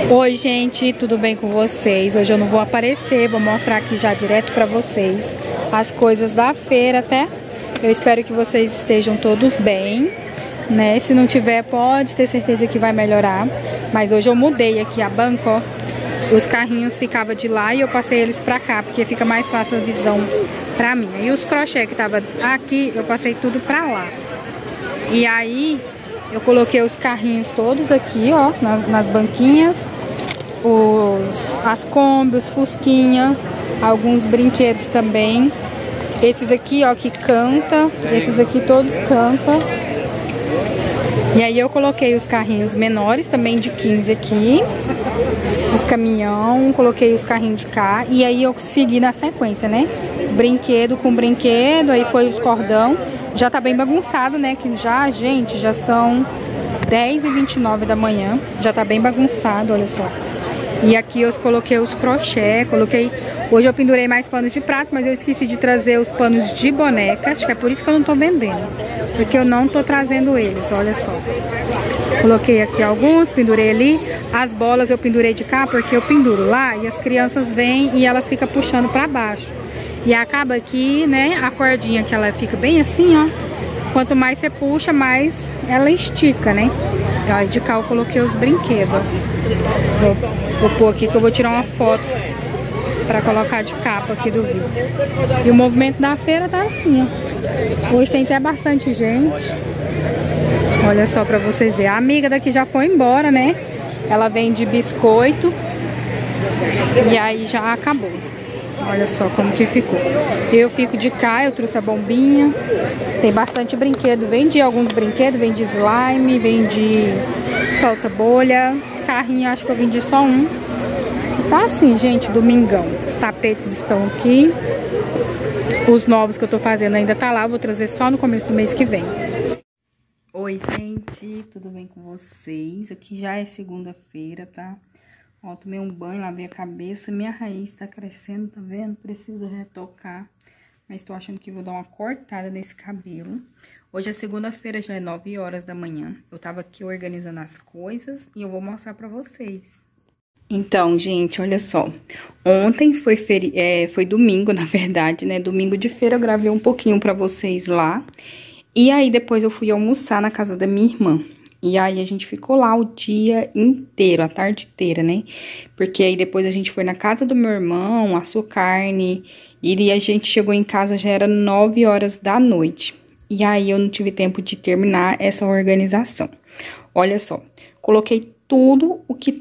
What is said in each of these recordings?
Oi gente, tudo bem com vocês? Hoje eu não vou aparecer, vou mostrar aqui já direto pra vocês as coisas da feira, até. Eu espero que vocês estejam todos bem, né? Se não tiver, pode ter certeza que vai melhorar. Mas hoje eu mudei aqui a banca, ó. Os carrinhos ficavam de lá e eu passei eles pra cá, porque fica mais fácil a visão pra mim. E os crochê que tava aqui, eu passei tudo pra lá. E aí, eu coloquei os carrinhos todos aqui, ó, nas banquinhas. As Kombi, os Fusquinha, alguns brinquedos também. Esses aqui, ó, que canta. Esses aqui todos cantam. E aí eu coloquei os carrinhos menores também de 15 aqui. Os caminhão, coloquei os carrinhos de cá. E aí eu segui na sequência, né? Brinquedo com brinquedo, aí foi os cordão. Já tá bem bagunçado, né? Que já, gente, já são 10h29 da manhã. Já tá bem bagunçado, olha só. E aqui eu coloquei os crochê, Hoje eu pendurei mais panos de prato, mas eu esqueci de trazer os panos de boneca. Acho que é por isso que eu não tô vendendo, porque eu não tô trazendo eles, olha só. Coloquei aqui alguns, pendurei ali. As bolas eu pendurei de cá, porque eu penduro lá e as crianças vêm e elas ficam puxando pra baixo. E acaba aqui, né, a cordinha que ela fica bem assim, ó. Quanto mais você puxa, mais ela estica, né? Aí de cá eu coloquei os brinquedos, ó. Vou pôr aqui que eu vou tirar uma foto pra colocar de capa aqui do vídeo. E o movimento da feira tá assim, ó. Hoje tem até bastante gente. Olha só pra vocês verem. A amiga daqui já foi embora, né? Ela vende biscoito. E aí já acabou. Olha só como que ficou. Eu fico de cá, eu trouxe a bombinha. Tem bastante brinquedo. Vendi alguns brinquedos, vendi slime, vendi solta-bolha. Carrinho, acho que eu vendi só um. Tá assim, gente, domingão. Os tapetes estão aqui. Os novos que eu tô fazendo ainda tá lá. Eu vou trazer só no começo do mês que vem. Oi, gente, tudo bem com vocês? Aqui já é segunda-feira, tá? Ó, tomei um banho, lavei a cabeça, minha raiz tá crescendo, tá vendo? Preciso retocar, mas tô achando que vou dar uma cortada nesse cabelo. Hoje é segunda-feira, já é 9 horas da manhã. Eu tava aqui organizando as coisas e eu vou mostrar pra vocês. Então, gente, olha só. Ontem foi domingo, na verdade, né? Domingo de feira, eu gravei um pouquinho pra vocês lá. E aí, depois eu fui almoçar na casa da minha irmã. E aí, a gente ficou lá o dia inteiro, a tarde inteira, né? Porque aí, depois a gente foi na casa do meu irmão, assou carne. E a gente chegou em casa, já era 9 horas da noite. E aí, eu não tive tempo de terminar essa organização. Olha só, coloquei tudo o que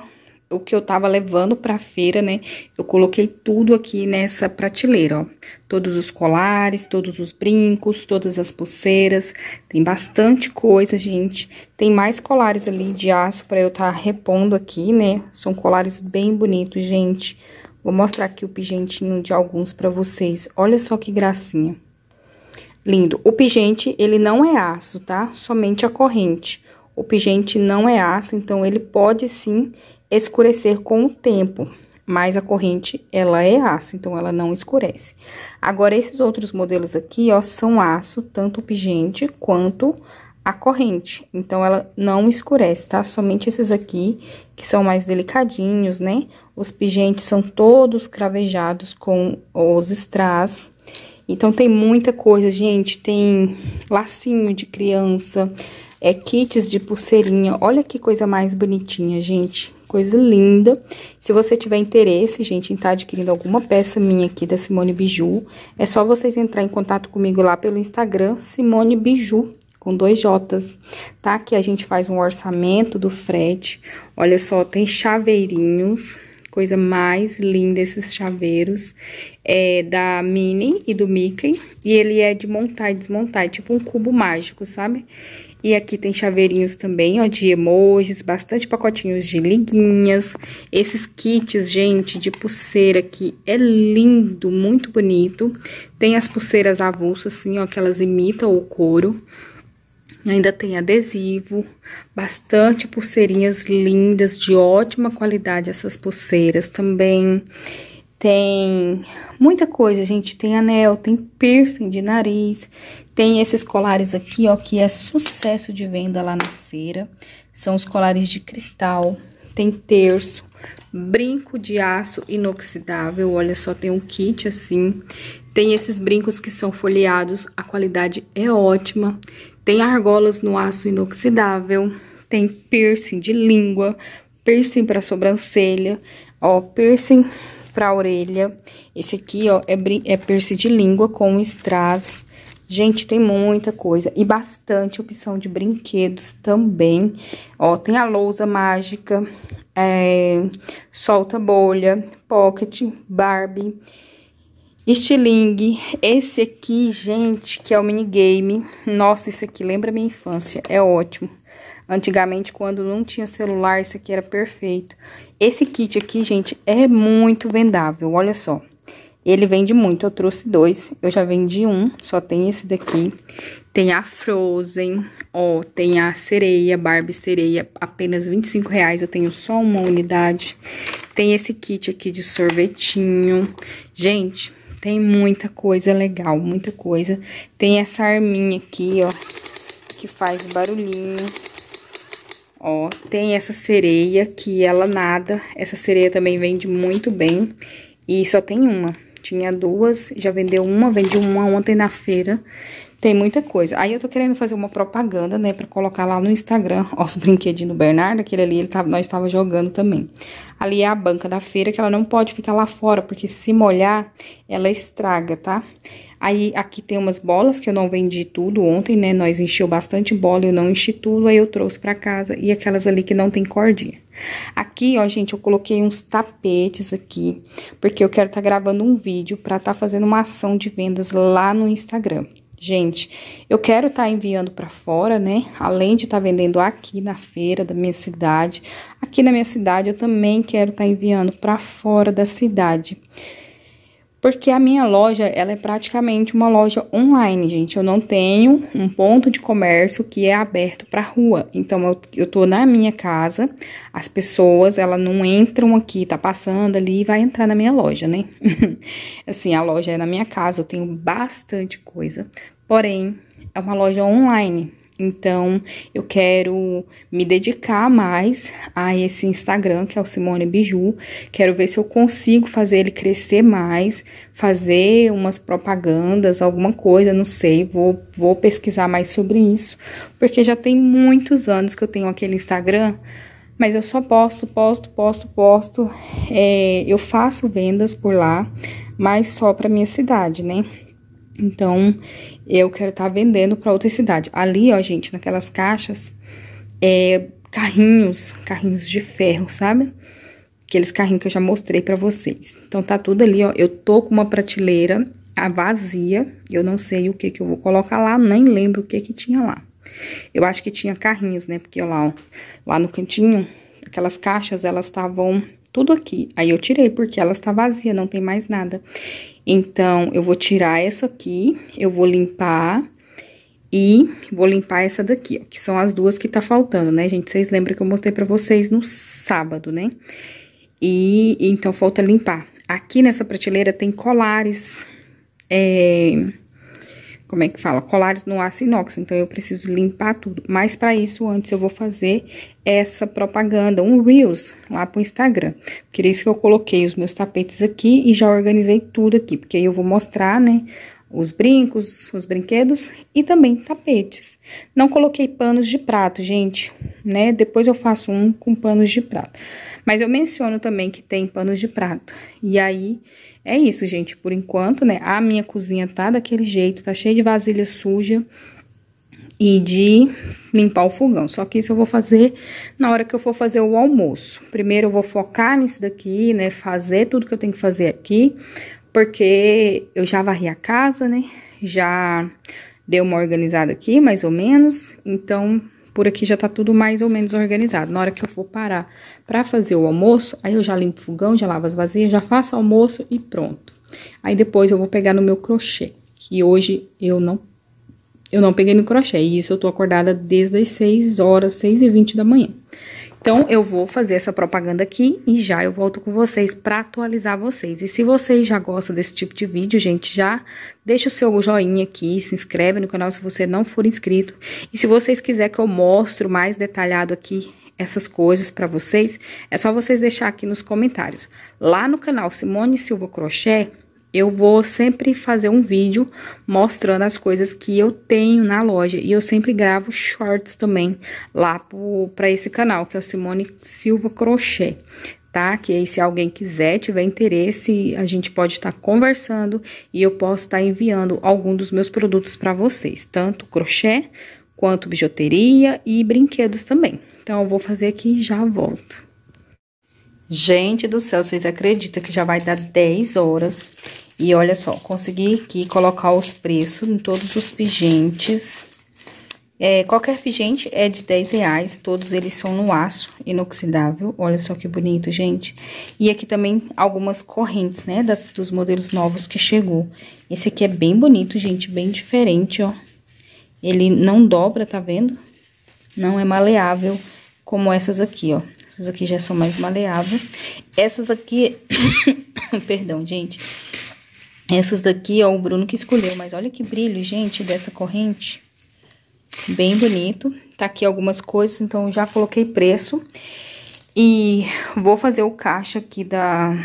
eu tava levando pra feira, né? Eu coloquei tudo aqui nessa prateleira, ó. Todos os colares, todos os brincos, todas as pulseiras. Tem bastante coisa, gente. Tem mais colares ali de aço pra eu tá repondo aqui, né? São colares bem bonitos, gente. Vou mostrar aqui o pingentinho de alguns pra vocês. Olha só que gracinha. Lindo. O pingente, ele não é aço, tá? Somente a corrente. O pingente não é aço, então ele pode sim escurecer com o tempo, mas a corrente, ela é aço, então ela não escurece. Agora, esses outros modelos aqui, ó, são aço, tanto o pingente quanto a corrente, então ela não escurece, tá? Somente esses aqui, que são mais delicadinhos, né? Os pingentes são todos cravejados com os strass. Então, tem muita coisa, gente, tem lacinho de criança, kits de pulseirinha. Olha que coisa mais bonitinha, gente. Coisa linda. Se você tiver interesse, gente, em estar adquirindo alguma peça minha aqui da Simone Biju, é só vocês entrar em contato comigo lá pelo Instagram, Simone Biju, com 2 J's, tá? Que a gente faz um orçamento do frete. Olha só, tem chaveirinhos. Coisa mais linda esses chaveiros. É da Minnie e do Mickey. E ele é de montar e desmontar, é tipo um cubo mágico, sabe? E aqui tem chaveirinhos também, ó, de emojis, bastante pacotinhos de liguinhas. Esses kits, gente, de pulseira aqui, é lindo, muito bonito. Tem as pulseiras avulsas, assim, ó, que elas imitam o couro. Ainda tem adesivo, bastante pulseirinhas lindas, de ótima qualidade essas pulseiras também. Tem muita coisa, gente, tem anel, tem piercing de nariz, tem esses colares aqui, ó, que é sucesso de venda lá na feira. São os colares de cristal, tem terço, brinco de aço inoxidável, olha só, tem um kit assim. Tem esses brincos que são folheados, a qualidade é ótima. Tem argolas no aço inoxidável, tem piercing de língua, piercing para sobrancelha, ó, piercing para orelha. Esse aqui, ó, é piercing de língua com strass. Gente, tem muita coisa e bastante opção de brinquedos também. Ó, tem a lousa mágica, solta bolha, pocket, Barbie, estilingue. Esse aqui, gente, que é o minigame. Nossa, esse aqui lembra minha infância, é ótimo. Antigamente, quando não tinha celular, esse aqui era perfeito. Esse kit aqui, gente, é muito vendável, olha só. Ele vende muito, eu trouxe 2, eu já vendi um, só tem esse daqui. Tem a Frozen, ó, tem a sereia, Barbie sereia, apenas R$25, eu tenho só uma unidade. Tem esse kit aqui de sorvetinho. Gente, tem muita coisa legal, muita coisa. Tem essa arminha aqui, ó, que faz barulhinho. Ó, tem essa sereia que ela nada, essa sereia também vende muito bem. E só tem uma. Tinha 2, já vendeu uma, vendi uma ontem na feira. Tem muita coisa. Aí eu tô querendo fazer uma propaganda, né, pra colocar lá no Instagram. Ó, os brinquedinhos do Bernardo, aquele ali, nós tava jogando também. Ali é a banca da feira, que ela não pode ficar lá fora, porque se molhar, ela estraga, tá? Aí, aqui tem umas bolas que eu não vendi tudo ontem, né? Nós encheu bastante bola, eu não enchi tudo, aí eu trouxe pra casa. E aquelas ali que não tem cordinha. Aqui, ó, gente, eu coloquei uns tapetes aqui, porque eu quero tá gravando um vídeo pra tá fazendo uma ação de vendas lá no Instagram. Gente, eu quero tá enviando pra fora, né? Além de tá vendendo aqui na feira da minha cidade. Aqui na minha cidade, eu também quero tá enviando pra fora da cidade. Porque a minha loja, ela é praticamente uma loja online, gente. Eu não tenho um ponto de comércio que é aberto pra rua. Então, eu tô na minha casa, as pessoas, elas não entram aqui, tá passando ali e vai entrar na minha loja, né? Assim, a loja é na minha casa, eu tenho bastante coisa. Porém, é uma loja online. Então, eu quero me dedicar mais a esse Instagram, que é o Simone Biju. Quero ver se eu consigo fazer ele crescer mais, fazer umas propagandas, alguma coisa, não sei. Vou pesquisar mais sobre isso, porque já tem muitos anos que eu tenho aquele Instagram, mas eu só posto. Eu faço vendas por lá, mas só pra minha cidade, né? Então, eu quero estar vendendo para outra cidade. Ali, ó, gente, naquelas caixas, carrinhos de ferro, sabe? Aqueles carrinhos que eu já mostrei pra vocês. Então, tá tudo ali, ó. Eu tô com uma prateleira vazia. Eu não sei o que eu vou colocar lá, nem lembro o que tinha lá. Eu acho que tinha carrinhos, né? Porque, ó, lá no cantinho, aquelas caixas, elas estavam tudo aqui. Aí, eu tirei, porque elas tá vazia, não tem mais nada. Então, eu vou tirar essa aqui, eu vou limpar e vou limpar essa daqui, ó, que são as duas que tá faltando, né, gente? Vocês lembram que eu mostrei pra vocês no sábado, né? E então, falta limpar. Aqui nessa prateleira tem colares, como é que fala? Colares no aço inox, então eu preciso limpar tudo. Mas pra isso, antes eu vou fazer essa propaganda, um Reels, lá pro Instagram. Por isso que eu coloquei os meus tapetes aqui e já organizei tudo aqui. Porque aí eu vou mostrar, né, os brincos, os brinquedos e também tapetes. Não coloquei panos de prato, gente, né? Depois eu faço um com panos de prato. Mas eu menciono também que tem panos de prato. E aí... é isso, gente, por enquanto, né, a minha cozinha tá daquele jeito, tá cheia de vasilha suja e de limpar o fogão. Só que isso eu vou fazer na hora que eu for fazer o almoço. Primeiro eu vou focar nisso daqui, né, fazer tudo que eu tenho que fazer aqui, porque eu já varri a casa, né, já dei uma organizada aqui, mais ou menos, então... por aqui já tá tudo mais ou menos organizado. Na hora que eu for parar pra fazer o almoço, aí eu já limpo o fogão, já lavo as vasilhas, já faço almoço e pronto. Aí depois eu vou pegar no meu crochê, que hoje eu não peguei no crochê. E isso eu tô acordada desde as 6 horas, 6h20 da manhã. Então, eu vou fazer essa propaganda aqui e já eu volto com vocês pra atualizar vocês. E se vocês já gostam desse tipo de vídeo, gente, já deixa o seu joinha aqui, se inscreve no canal se você não for inscrito. E se vocês quiserem que eu mostre mais detalhado aqui essas coisas pra vocês, é só vocês deixar aqui nos comentários. Lá no canal Simone Silva Crochê, eu vou sempre fazer um vídeo mostrando as coisas que eu tenho na loja. E eu sempre gravo shorts também lá pra esse canal, que é o Simone Silva Crochê, tá? Que aí, se alguém quiser, tiver interesse, a gente pode estar conversando e eu posso estar enviando algum dos meus produtos pra vocês. Tanto crochê, quanto bijuteria e brinquedos também. Então, eu vou fazer aqui e já volto. Gente do céu, vocês acreditam que já vai dar 10 horas? E olha só, consegui aqui colocar os preços em todos os pingentes. Qualquer pingente é de R$10, todos eles são no aço inoxidável. Olha só que bonito, gente. E aqui também algumas correntes, né, dos modelos novos que chegou. Esse aqui é bem bonito, gente, bem diferente, ó. Ele não dobra, tá vendo? Não é maleável como essas aqui, ó. Essas aqui já são mais maleáveis. Essas aqui... Perdão, gente. Essas daqui, ó, o Bruno que escolheu. Mas olha que brilho, gente, dessa corrente. Bem bonito. Tá aqui algumas coisas, então eu já coloquei preço. E vou fazer o caixa aqui da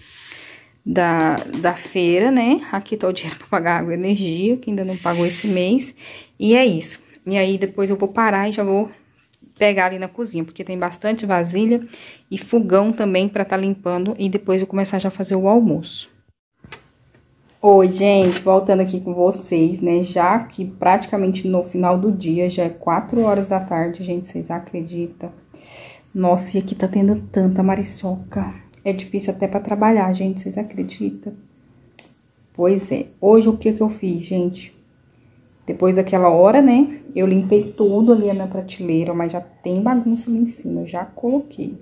feira, né? Aqui tá o dinheiro pra pagar água e energia, que ainda não pagou esse mês. E é isso. E aí, depois eu vou parar e já vou pegar ali na cozinha, porque tem bastante vasilha e fogão também pra tá limpando. E depois eu começar já a fazer o almoço. Oi, gente, voltando aqui com vocês, né? Já que praticamente no final do dia, já é 4 horas da tarde, gente, vocês acreditam? Nossa, e aqui tá tendo tanta mariçoca. É difícil até pra trabalhar, gente, vocês acreditam? Pois é. Hoje, o que eu fiz, gente? Depois daquela hora, né? Eu limpei tudo ali na prateleira, mas já tem bagunça ali em cima, eu já coloquei.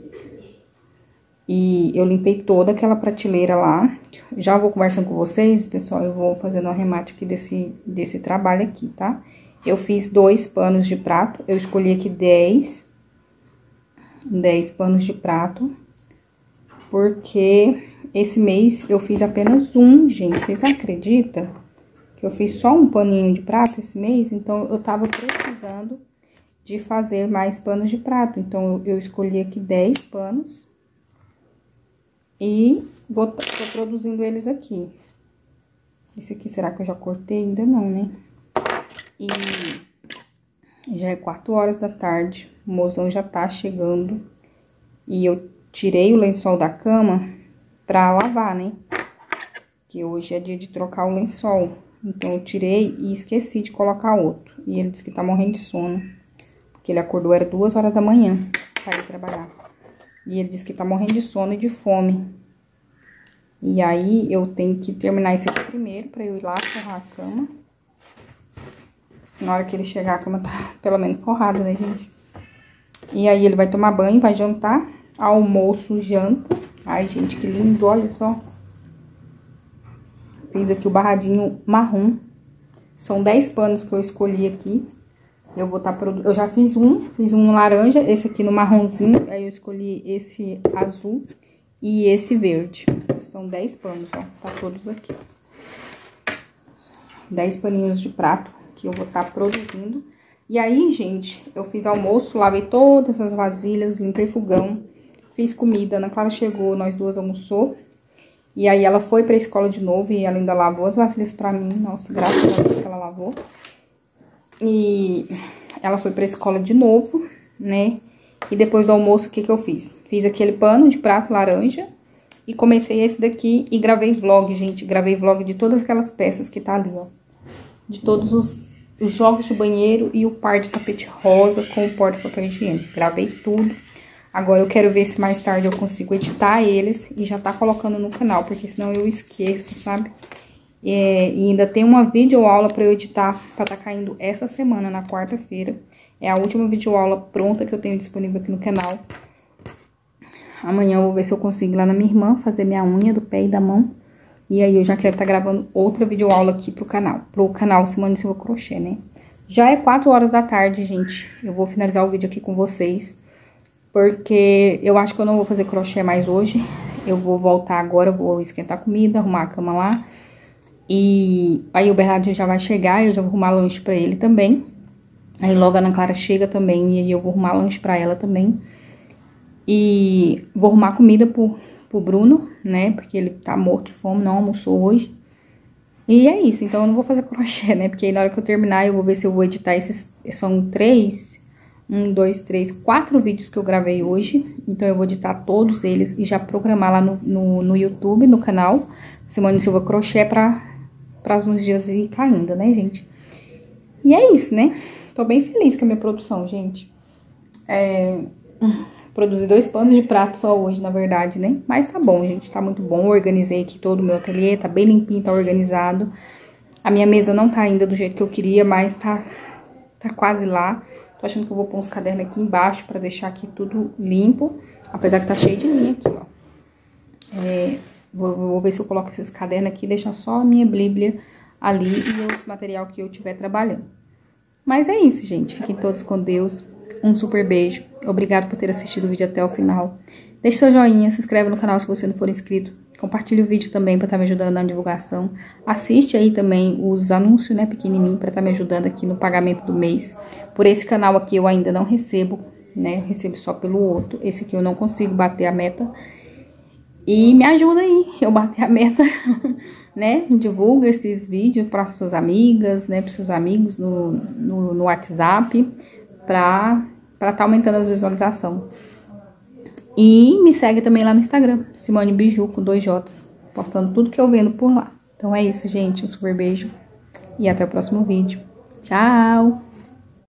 E eu limpei toda aquela prateleira lá. Já vou conversando com vocês, pessoal, eu vou fazendo o arremate aqui desse trabalho aqui, tá? Eu fiz 2 panos de prato, eu escolhi aqui 10 panos de prato, porque esse mês eu fiz apenas um, gente, vocês acreditam? Que eu fiz só um paninho de prato esse mês, então eu tava precisando de fazer mais panos de prato, então eu escolhi aqui 10 panos. E tô produzindo eles aqui. Esse aqui, será que eu já cortei? Ainda não, né? E já é 4 horas da tarde. O mozão já tá chegando. E eu tirei o lençol da cama pra lavar, né? Que hoje é dia de trocar o lençol. Então, eu tirei e esqueci de colocar outro. E ele disse que tá morrendo de sono. Porque ele acordou, era 2 horas da manhã pra ir trabalhar. E ele disse que tá morrendo de sono e de fome. E aí, eu tenho que terminar esse aqui primeiro, pra eu ir lá forrar a cama. Na hora que ele chegar, a cama tá pelo menos forrada, né, gente? E aí, ele vai tomar banho, vai jantar. Almoço, janta. Ai, gente, que lindo, olha só. Fiz aqui o barradinho marrom. São 10 panos que eu escolhi aqui. Eu vou estar produzindo. Eu já fiz um no laranja, esse aqui no marronzinho. Aí eu escolhi esse azul e esse verde. São 10 panos, ó. Tá todos aqui. 10 paninhos de prato que eu vou estar produzindo. E aí, gente, eu fiz almoço, lavei todas as vasilhas, limpei fogão, fiz comida. Ana Clara chegou, nós duas almoçou. E aí ela foi pra escola de novo e ela ainda lavou as vasilhas pra mim. Nossa, graças a Deus que ela lavou. E ela foi pra escola de novo, né? E depois do almoço, o que que eu fiz? Fiz aquele pano de prato laranja e comecei esse daqui e gravei vlog, gente. Gravei vlog de todas aquelas peças que tá ali, ó. De todos os jogos de banheiro e o par de tapete rosa com o porta-papel higiênico. Gravei tudo. Agora eu quero ver se mais tarde eu consigo editar eles e já tá colocando no canal, porque senão eu esqueço, sabe? E ainda tem uma videoaula pra eu editar, pra tá caindo essa semana, na quarta-feira. É a última videoaula pronta que eu tenho disponível aqui no canal. Amanhã eu vou ver se eu consigo ir lá na minha irmã fazer minha unha do pé e da mão. E aí eu já quero tá gravando outra videoaula aqui pro canal Simone Silva Crochê, né? Já é 4 horas da tarde, gente. Eu vou finalizar o vídeo aqui com vocês, porque eu acho que eu não vou fazer crochê mais hoje. Eu vou voltar agora, vou esquentar comida, arrumar a cama lá. E aí o Bernardo já vai chegar, eu já vou arrumar lanche pra ele também. Aí logo a Ana Clara chega também, e aí eu vou arrumar lanche pra ela também. E vou arrumar comida pro Bruno, né? Porque ele tá morto de fome, não almoçou hoje. E é isso, então eu não vou fazer crochê, né? Porque aí na hora que eu terminar eu vou ver se eu vou editar esses... São 4 vídeos que eu gravei hoje. Então eu vou editar todos eles e já programar lá no YouTube, no canal Simone Silva Crochê pra uns dias ir caindo, né, gente? E é isso, né? Tô bem feliz com a minha produção, gente. Produzi 2 panos de prato só hoje, na verdade, né? Mas tá bom, gente, tá muito bom. Organizei aqui todo o meu ateliê, tá bem limpinho, tá organizado. A minha mesa não tá ainda do jeito que eu queria, mas tá quase lá. Tô achando que eu vou pôr uns cadernos aqui embaixo pra deixar aqui tudo limpo. Apesar que tá cheio de linha aqui, ó. Vou ver se eu coloco esses cadernos aqui e deixar só a minha bíblia ali e os material que eu estiver trabalhando. Mas é isso, gente. Fiquem todos com Deus. Um super beijo. Obrigado por ter assistido o vídeo até o final. Deixe seu joinha, se inscreve no canal se você não for inscrito. Compartilhe o vídeo também para estar me ajudando na divulgação. Assiste aí também os anúncios, né, pequenininho, para estar me ajudando aqui no pagamento do mês. Por esse canal aqui eu ainda não recebo, né, eu recebo só pelo outro. Esse aqui eu não consigo bater a meta. E me ajuda aí, eu bater a meta, né? Divulga esses vídeos para suas amigas, né, para seus amigos no WhatsApp, para tá aumentando as visualizações. E me segue também lá no Instagram, Simone Biju, com 2 J's, postando tudo que eu vendo por lá. Então é isso, gente, um super beijo e até o próximo vídeo. Tchau!